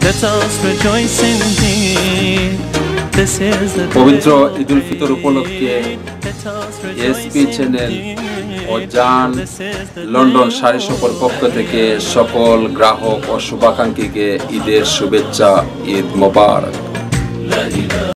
Let us rejoice indeed. This is the পবিত্র ঈদুল ফিতর উপলক্ষে SP channel ও জান লন্ডন শাড়ি শপের পক্ষ থেকে সকল গ্রাহক ও শুভাকাঙ্ক্ষীকে ঈদের শুভেচ্ছা। ঈদ মোবারক।